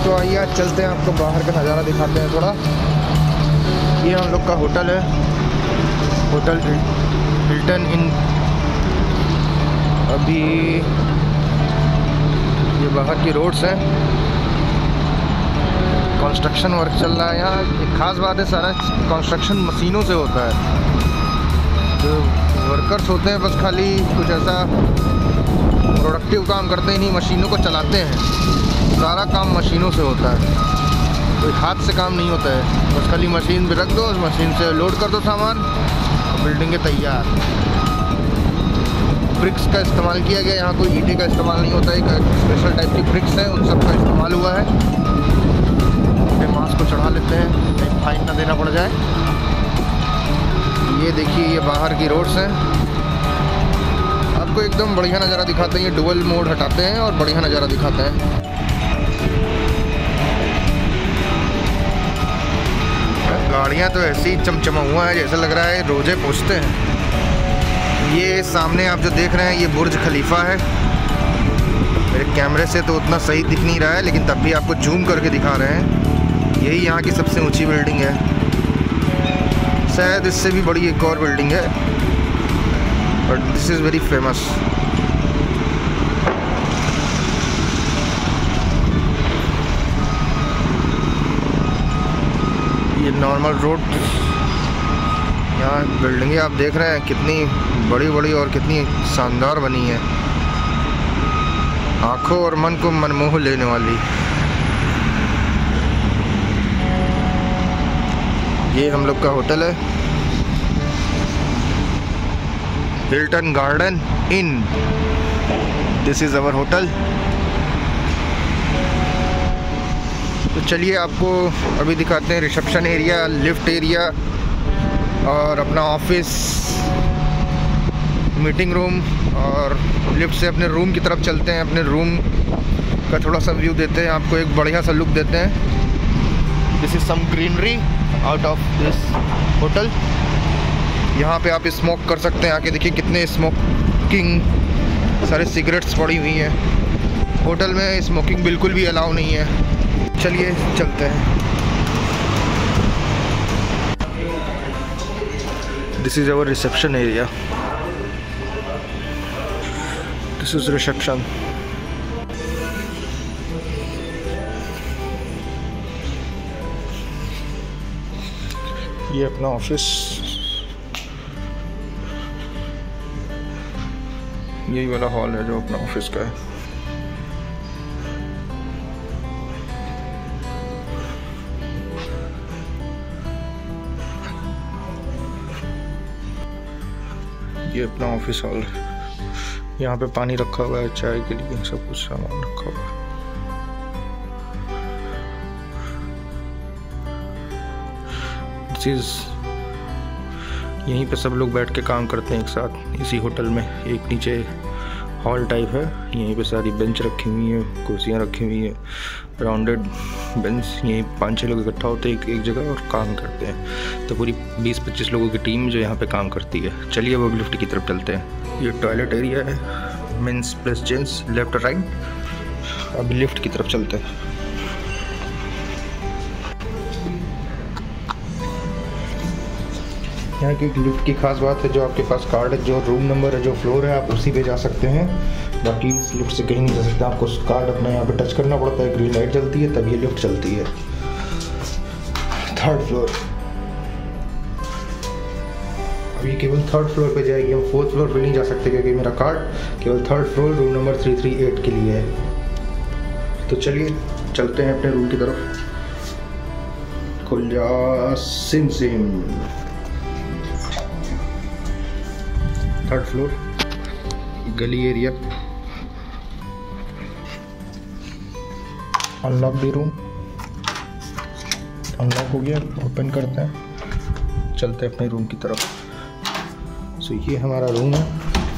तो आइए आज चलते हैं, आपको बाहर का नज़ारा दिखाते हैं थोड़ा। ये हम लोग का होटल है, होटल हिल्टन इन। अभी ये बाहर की रोड्स हैं, कंस्ट्रक्शन वर्क चल रहा है यहाँ। एक ख़ास बात है, सारा कंस्ट्रक्शन मशीनों से होता है। जो वर्कर्स होते हैं बस खाली कुछ ऐसा प्रोडक्टिव काम करते ही नहीं, मशीनों को चलाते हैं। सारा काम मशीनों से होता है, कोई हाथ से काम नहीं होता है। बस खाली मशीन पे रख दो, उस मशीन से लोड कर दो सामान, बिल्डिंगें तैयार। ब्रिक्स का इस्तेमाल किया गया यहाँ, कोई ईंटें का इस्तेमाल नहीं होता है। एक स्पेशल टाइप की ब्रिक्स है, उन सब का इस्तेमाल हुआ है। अपने मांस को चढ़ा लेते हैं, कहीं फाइन ना देना पड़ जाए। ये देखिए, ये बाहर की रोड्स हैं। आपको एकदम बढ़िया नज़ारा दिखाते हैं। ये डुअल मोड हटाते हैं और बढ़िया नज़ारा दिखाते हैं। गाड़ियाँ तो ऐसे ही चमचमा हुआ है, जैसे लग रहा है रोजे पहुँचते हैं। ये सामने आप जो देख रहे हैं, ये बुर्ज खलीफा है। मेरे कैमरे से तो उतना सही दिख नहीं रहा है, लेकिन तब भी आपको जूम करके दिखा रहे हैं। यही यहाँ की सबसे ऊंची बिल्डिंग है। शायद इससे भी बड़ी एक और बिल्डिंग है, but this is very famous. ये नॉर्मल रोड, यहाँ बिल्डिंगें आप देख रहे हैं कितनी बड़ी बड़ी और कितनी शानदार बनी है, आँखों और मन को मनमोह लेने वाली। ये हम लोग का होटल है, Hilton Garden Inn. This is our hotel. तो चलिए आपको अभी दिखाते हैं रिसेप्शन एरिया, लिफ्ट एरिया और अपना ऑफिस, मीटिंग रूम। और लिफ्ट से अपने रूम की तरफ चलते हैं। अपने रूम का थोड़ा सा व्यू देते हैं, आपको एक बढ़िया सा लुक देते हैं। This is some greenery out of this hotel. यहाँ पे आप स्मोक कर सकते हैं, आके देखिए कितने स्मोकिंग सारे सिगरेट्स पड़ी हुई हैं। होटल में स्मोकिंग बिल्कुल भी अलाउ नहीं है। चलिए चलते हैं। This is our reception area. This is reception. ये अपना ऑफिस, यही वाला हॉल है जो अपना ऑफिस का है। ये अपना ऑफिस हॉल है। यहाँ पे पानी रखा हुआ है, चाय के लिए सब कुछ सामान रखा हुआ है। यहीं पे सब लोग बैठ के काम करते हैं एक साथ इसी होटल में। एक नीचे हॉल टाइप है, यहीं पे सारी बेंच रखी हुई हैं, कुर्सियाँ रखी हुई हैं, राउंडेड बेंच। यहीं 5-6 लोग इकट्ठा होते हैं एक जगह और काम करते हैं। तो पूरी 20-25 लोगों की टीम जो यहाँ पे काम करती है। चलिए वो लिफ्ट की तरफ चलते हैं। ये टॉयलेट एरिया है, mens plus gents, left right. अभी लिफ्ट की तरफ चलते हैं। यहाँ की लिफ्ट की खास बात है, जो आपके पास कार्ड है, जो रूम नंबर है, जो फ्लोर है, आप उसी पे जा सकते हैं। बाकी इस लिफ्ट से कहीं नहीं जा सकते। आपको कार्ड अपना यहाँ पे टच करना पड़ता है, ग्रीन लाइट जलती है तब ये लिफ्ट चलती है। 3rd floor. अभी केवल 3rd फ्लोर पे जाएगी, हम 4th फ्लोर पे नहीं जा सकते क्योंकि मेरा कार्ड केवल 3rd फ्लोर रूम नंबर 338 के लिए है। तो चलिए चलते हैं अपने रूम की तरफ। खुल जा सिम सिम। 3rd फ्लोर, गली एरिया। Unlock the room. अनलॉक हो गया, ओपन करते हैं, चलते हैं अपने रूम की तरफ। सो ये हमारा रूम है।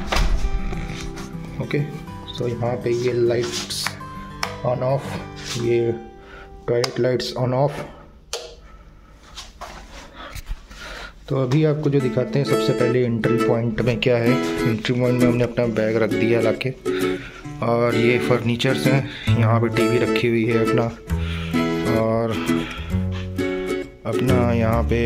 ओके, सो यहाँ पे ये लाइट्स ऑन ऑफ, ये टॉयलेट लाइट्स ऑन ऑफ। तो अभी आपको जो दिखाते हैं, सबसे पहले एंट्री पॉइंट में क्या है। एंट्री पॉइंट में हमने अपना बैग रख दिया लाके, और ये फर्नीचर्स हैं। यहाँ पे टीवी रखी हुई है अपना, और अपना यहाँ पे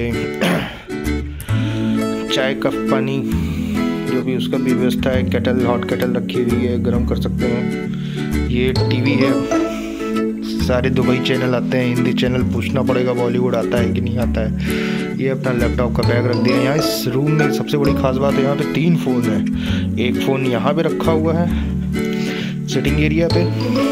चाय का पानी जो भी उसका भी व्यवस्था है, केटल, हॉट केटल रखी हुई है, गर्म कर सकते हैं। ये टीवी है, सारे दुबई चैनल आते हैं, हिंदी चैनल पूछना पड़ेगा बॉलीवुड आता है कि नहीं आता है। ये अपना लैपटॉप का बैग रख दिया यहाँ। इस रूम में सबसे बड़ी खास बात है, यहाँ पे 3 फ़ोन है। एक फ़ोन यहाँ पे रखा हुआ है सिटिंग एरिया पे,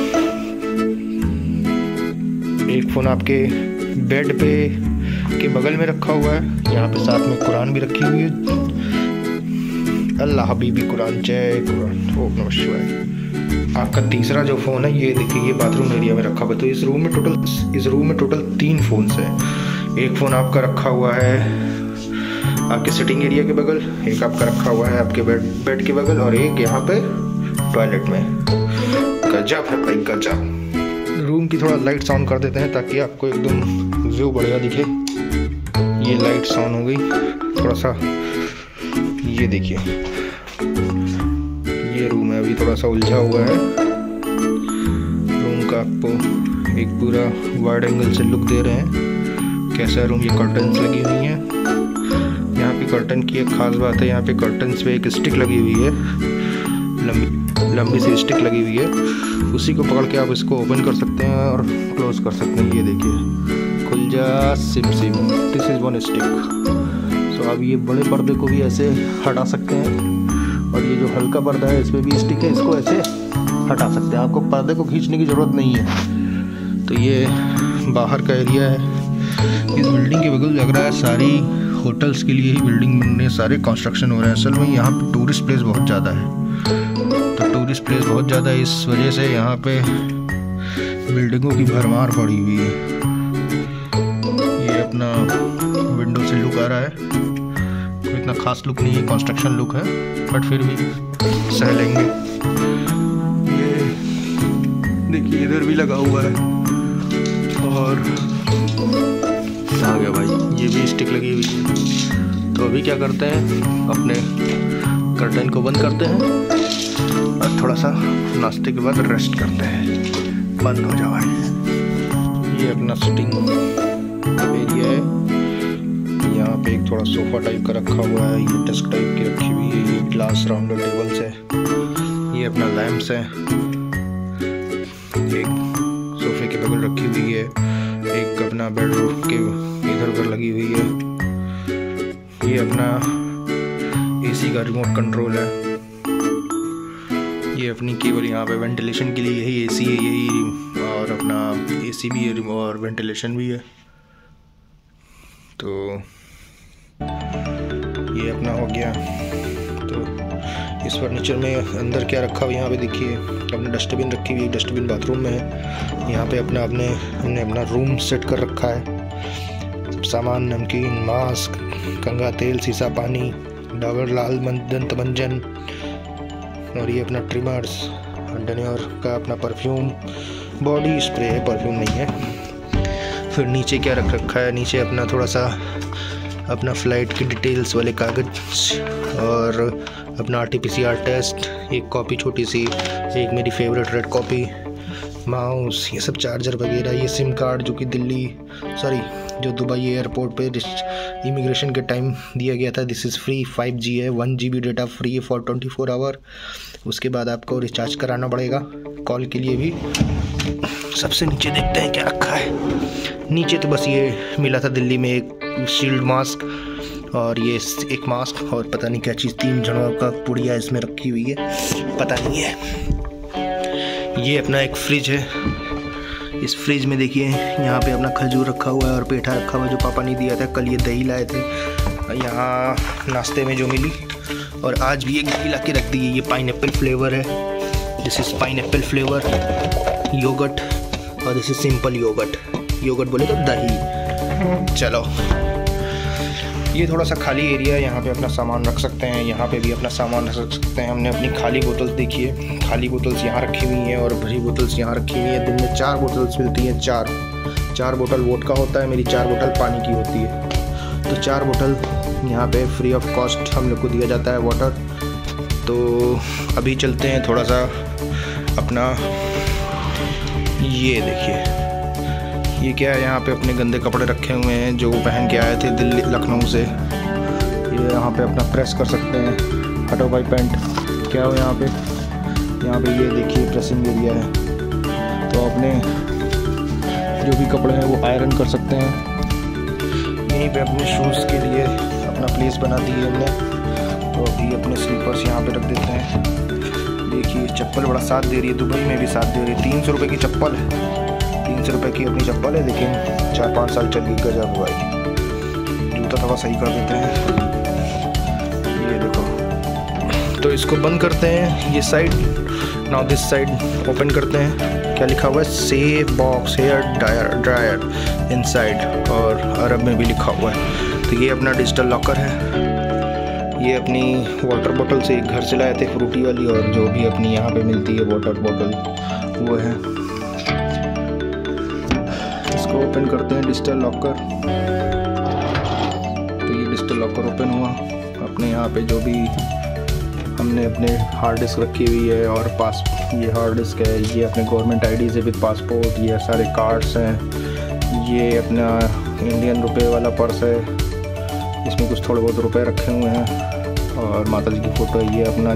एक फ़ोन आपके बेड पे के बगल में रखा हुआ है। यहाँ पे साथ में कुरान भी रखी हुई है, अल्लाह हबीबी कुरान, जय कुरान, ओम नमः शिवाय। आपका तीसरा जो फ़ोन है ये देखिए, ये बाथरूम एरिया में रखा हुआ है। तो इस रूम में टोटल 3 फ़ोन्स हैं। एक फ़ोन आपका रखा हुआ है आपके सिटिंग एरिया के बगल, एक आपका रखा हुआ है आपके बेड के बगल, और एक यहाँ पे टॉयलेट में। गजब है भाई, गजब। रूम की थोड़ा लाइट्स ऑन कर देते हैं ताकि आपको एकदम व्यू बढ़िया दिखे। ये लाइट्स ऑन हो गई, थोड़ा सा ये देखिए, ये रूम है, अभी थोड़ा सा उलझा हुआ है। रूम का आपको एक पूरा वाइड एंगल से लुक दे रहे हैं कैसा रूम। ये कर्टन्स लगी हुई हैं। यहाँ पे कर्टन की एक खास बात है, यहाँ पे कर्टन्स पे एक स्टिक लगी हुई है, लंबी सी स्टिक लगी हुई है। उसी को पकड़ के आप इसको ओपन कर सकते हैं और क्लोज कर सकते हैं। ये देखिए, खुल जा सिम सिम, दिस इज़ 1 स्टिक। तो अब ये बड़े पर्दे को भी ऐसे हटा सकते हैं, और ये जो हल्का पर्दा है इसमें भी स्टिक है, इसको ऐसे हटा सकते हैं। आपको पर्दे को खींचने की ज़रूरत नहीं है। तो ये बाहर का एरिया है। इस बिल्डिंग के बगल लग रहा है सारी होटल्स के लिए ही बिल्डिंग बन रही है, सारे कंस्ट्रक्शन हो रहे हैं। असल में यहाँ पे टूरिस्ट प्लेस बहुत ज़्यादा है। तो टूरिस्ट प्लेस बहुत ज़्यादा है, इस वजह से यहाँ पे बिल्डिंगों की भरमार पड़ी हुई है। ये अपना विंडो से लुक आ रहा है, कोई इतना खास लुक नहीं है, कंस्ट्रक्शन लुक है, बट फिर भी सह लेंगे। ये देखिए इधर भी लगा हुआ है, और आ गया भाई, ये भी स्टिक लगी हुई है। तो अभी क्या करते हैं, अपने कर्टन को बंद करते हैं और थोड़ा सा नाश्ते के बाद रेस्ट करते हैं। बंद हो जाओ भाई। ये अपना सिटिंग एरिया है। यहाँ पे एक थोड़ा सोफा टाइप का रखा हुआ है, ये डेस्क टाइप की रखी हुई है, ये ग्लास राउंडर टेबल्स है, ये अपना लैंप्स है, एक सोफे के बगल रखी हुई है, एक अपना बेडरूम के इधर उधर लगी हुई है। ये अपना एसी का रिमोट कंट्रोल है। ये अपनी केवल यहाँ पे वेंटिलेशन के लिए यही एसी है, यही, और अपना एसी भी है और वेंटिलेशन भी है। तो ये अपना हो गया। तो इस फर्नीचर में अंदर क्या रखा हुआ, यहाँ पे देखिए अपने डस्टबिन रखी हुई है, डस्टबिन बाथरूम में है। यहाँ पे हमने अपना रूम सेट कर रखा है। सामान, नमकीन, मास्क, कंघा तेल, सीसा पानी, डाबर लाल दंत मंजन, और ये अपना ट्रिमर्स, डनियर का अपना परफ्यूम, बॉडी स्प्रे है, परफ्यूम नहीं है। फिर नीचे क्या रख रखा है, नीचे अपना थोड़ा सा अपना फ़्लाइट की डिटेल्स वाले कागज़, और अपना RT-PCR टेस्ट, एक कॉपी छोटी सी, एक मेरी फेवरेट रेड कॉपी, माउस, ये सब चार्जर वगैरह, ये सिम कार्ड जो कि जो दुबई एयरपोर्ट पे इमिग्रेशन के टाइम दिया गया था। दिस इज़ फ्री, 5G है, 1 GB डेटा फ्री है फॉर 24 आवर। उसके बाद आपको रिचार्ज कराना पड़ेगा कॉल के लिए भी। सबसे नीचे देखते हैं क्या रखा है। नीचे तो बस ये मिला था दिल्ली में, एक शील्ड मास्क, और ये एक मास्क, और पता नहीं क्या चीज़, 3 जनों का पुड़िया इसमें रखी हुई है, पता नहीं है। ये अपना एक फ्रिज है। इस फ्रिज में देखिए यहाँ पे अपना खजूर रखा हुआ है और पेठा रखा हुआ है जो पापा ने दिया था। कल ये दही लाए थे यहाँ नाश्ते में जो मिली, और आज भी एक दही ला के रख दी है। ये पाइनएप्पल फ्लेवर है, this is pineapple flavour yoghurt, और दिस इज़ सिंपल योगर्ट बोले तो दही। चलो, ये थोड़ा सा खाली एरिया है, यहाँ पे अपना सामान रख सकते हैं, यहाँ पे भी अपना सामान रख सकते हैं। हमने अपनी खाली बोतल्स देखिए, खाली बोतल्स यहाँ रखी हुई हैं और भरी बोतल्स यहाँ रखी हुई हैं। दिन में 4 बोतल्स मिलती हैं, 4 बोतल वोडका होता है, मेरी 4 बोतल पानी की होती है। तो 4 बोतल यहाँ पे फ्री ऑफ कॉस्ट हम लोग को दिया जाता है वाटर। तो अभी चलते हैं थोड़ा सा अपना, ये देखिए ये क्या है, यहाँ पे अपने गंदे कपड़े रखे हुए हैं जो पहन के आए थे दिल्ली लखनऊ से। ये यहाँ पे अपना प्रेस कर सकते हैं। हटो भाई पैंट, क्या हो यहाँ पे ये देखिए प्रेसिंग एरिया है, तो अपने जो भी कपड़े हैं वो आयरन कर सकते हैं। यहीं पे अपने शूज़ के लिए अपना प्लेस बना दी है हमने, तो अभी अपने स्लीपर्स यहाँ पे रख देते हैं। देखिए चप्पल बड़ा साथ दे रही है, दुबई में भी साथ दे रही है। 300 रुपये की चप्पल है, 300 रुपये की अपनी चप्पल है, लेकिन 4-5 साल चल गई। गजब भाई, जूता थोड़ा सही कर देते हैं। ये देखो, तो इसको बंद करते हैं ये side. Now this side open करते हैं। क्या लिखा हुआ है, safe box hair dryer inside, और अरब में भी लिखा हुआ है। तो ये अपना डिजिटल लॉकर है। ये अपनी वाटर बोतल से घर से लाए थे, फ्रूटी वाली, और जो भी अपनी यहाँ पे मिलती है वाटर बोतल वो है। इसको ओपन करते हैं डिजिटल लॉकर। तो ये डिजिटल लॉकर ओपन हुआ। अपने यहाँ पे जो भी हमने अपने हार्ड डिस्क रखी हुई है, और ये हार्ड डिस्क है, ये अपने गवर्नमेंट आईडी से विद पासपोर्ट, ये सारे कार्ड्स हैं। ये अपना इंडियन रुपए वाला पर्स है, इसमें कुछ थोड़े बहुत रुपए रखे हुए हैं, और माता जी की फ़ोटो है। ये अपना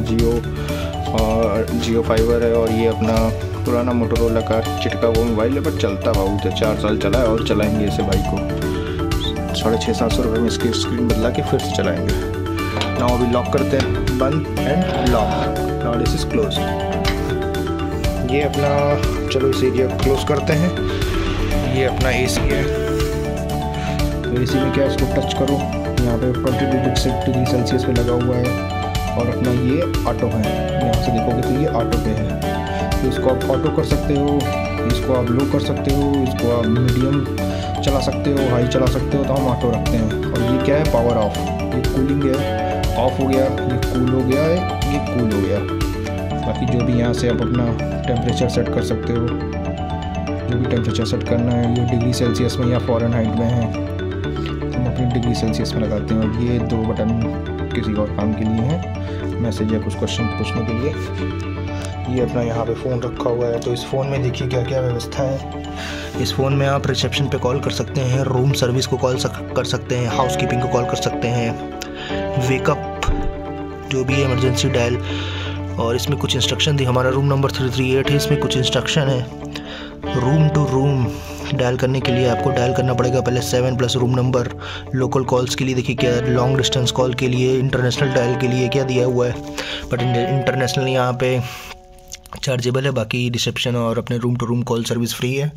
जियो फाइबर है, और ये अपना पुराना मोटोरोला का चिटका वो मोबाइल है, पर चलता बहुत है, 4 साल चला है, और चलाएंगे इसे भाई को 650-700 रुपये में इसकी स्क्रीन बदला के फिर से चलाएंगे। नाउ अभी लॉक करते हैं, बंद and lock. Now this is close. ये अपना, चलो इस एरिया क्लोज करते हैं। ये अपना एसी है, तो एसी में क्या, इसको टच करो, यहाँ पे 22 डिग्री सेल्सियस पे लगा हुआ है, और अपना ये ऑटो है। यहाँ से देखोगे तो ये ऑटो पे है, तो इसको आप ऑटो कर सकते हो, इसको आप लो कर सकते हो, इसको आप मीडियम चला सकते हो, हाई चला सकते हो, तो हम ऑटो रखते हैं। और ये क्या है, पावर ऑफ, ये कूलिंग है, ऑफ हो गया, ये कूल हो गया है, ये कूल हो गया। बाकी जो भी यहाँ से आप अपना टेम्परेचर सेट कर सकते हो, जो भी टेम्परेचर सेट करना है, ये डिग्री सेल्सियस में या फ़ॉरेनहाइट में है, हम अपनी डिग्री सेल्सियस में लगाते हैं। और ये 2 बटन किसी और काम के लिए हैं, मैसेज या कुछ क्वेश्चन पूछने के लिए। ये अपना यहाँ पे फ़ोन रखा हुआ है, तो इस फ़ोन में देखिए क्या क्या व्यवस्था है। इस फ़ोन में आप रिसेप्शन पे कॉल कर सकते हैं, रूम सर्विस को कॉल कर सकते हैं, हाउस कीपिंग को कॉल कर सकते हैं, वेकअप जो भी है, इमरजेंसी डायल। और इसमें कुछ इंस्ट्रक्शन दी, हमारा रूम नंबर 338 है, इसमें कुछ इंस्ट्रक्शन है। रूम टू रूम डायल करने के लिए आपको डायल करना पड़ेगा पहले 7 plus room number. Local calls के लिए देखिए क्या, लॉन्ग डिस्टेंस कॉल के लिए, इंटरनेशनल डायल के लिए क्या दिया हुआ है, बट इंटरनेशनल यहाँ पे चार्जेबल है, बाकी रिसेप्शन और अपने room to room call service free है।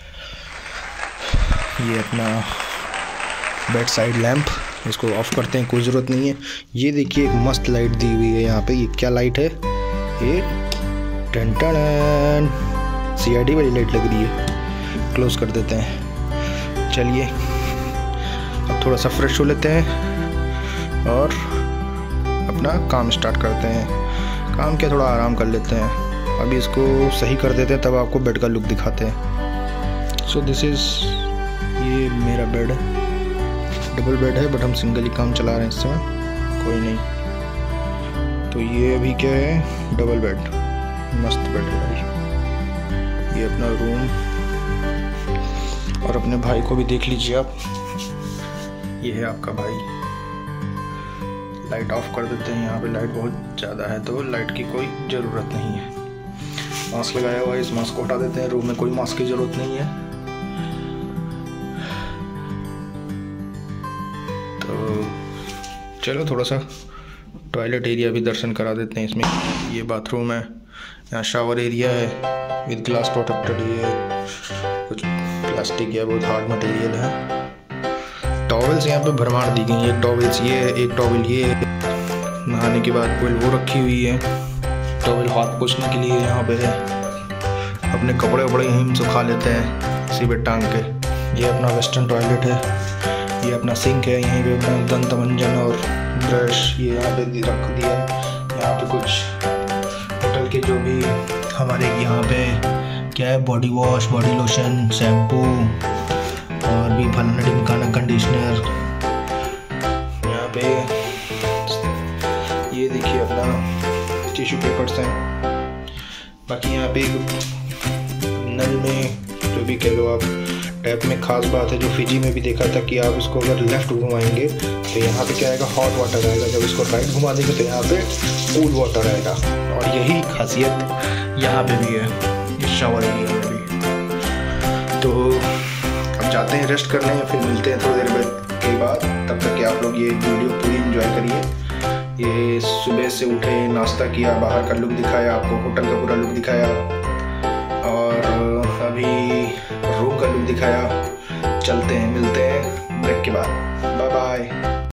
ये अपना बेड साइड लैम्प, इसको ऑफ करते हैं, कोई ज़रूरत नहीं है। ये देखिए एक मस्त लाइट दी हुई है यहाँ पे, ये क्या लाइट है, ये टन CID वाली लाइट लग रही है। क्लोज कर देते हैं। चलिए अब थोड़ा सा फ्रेश हो लेते हैं और अपना काम स्टार्ट करते हैं। काम क्या, थोड़ा आराम कर लेते हैं। अभी इसको सही कर देते हैं, तब आपको बेड का लुक दिखाते हैं। सो दिस इज़, ये मेरा बेड है, डबल बेड है, बट हम सिंगल ही काम चला रहे हैं इस समय, कोई नहीं। तो ये अभी क्या है, डबल बेड, मस्त बेड है भाई। ये अपना रूम, और अपने भाई को भी देख लीजिए आप, ये है आपका भाई। लाइट ऑफ कर देते हैं, यहाँ पे लाइट बहुत ज़्यादा है तो लाइट की कोई ज़रूरत नहीं है। मास्क लगाया हुआ है, इस मास्क को हटा देते हैं। रूम में कोई मास्क की ज़रूरत नहीं है। तो चलो थोड़ा सा टॉयलेट एरिया भी दर्शन करा देते हैं इसमें। ये बाथरूम है, यहाँ शावर एरिया है विद ग्लास प्रोटेक्टेड। ये कुछ प्लास्टिक या बहुत हार्ड मटेरियल है। टॉवेल्स यहाँ पे भरमार दी गई है। टॉवेल्स ये, एक टॉवेल ये, नहाने के बाद टॉवेल वो रखी हुई है। टॉवेल हाथ पोंछने के लिए यहाँ पे है। अपने कपड़े वपड़े यहीं सुखा लेते हैं इसी पे टांग के। ये अपना वेस्टर्न टॉयलेट है। ये अपना सिंक है, यहीं पे अपना दंत मंजन और ब्रश ये यहाँ पे रख दिया है। यहाँ पे कुछ होटल के जो भी हमारे यहाँ पे क्या है, body wash, body lotion, shampoo और भी फलाना ढिमकाना कंडीशनर। यहाँ पे ये देखिए अपना टिश्यू पेपर्स हैं। बाकी यहाँ पे नल में जो भी कह लो आप, टैप में खास बात है जो फिजी में भी देखा था कि आप इसको अगर लेफ़्ट घुमाएंगे तो यहाँ पे क्या आएगा, हॉट वाटर आएगा। जब इसको राइट घुमा देंगे तो यहाँ पे कूल वाटर आएगा। और यही खासियत यहाँ पे भी है, इस शावर एरिया में भी। तो अब जाते हैं रेस्ट करने, फिर मिलते हैं थोड़ी देर के बाद। तब तक कि आप लोग ये वीडियो पूरी एंजॉय करिए। ये सुबह से उठे, नाश्ता किया, बाहर का लुक दिखाया आपको, होटल का पूरा लुक दिखाया और अभी रूम का लुक दिखाया। चलते हैं, मिलते हैं ब्रेक के बाद। Bye bye.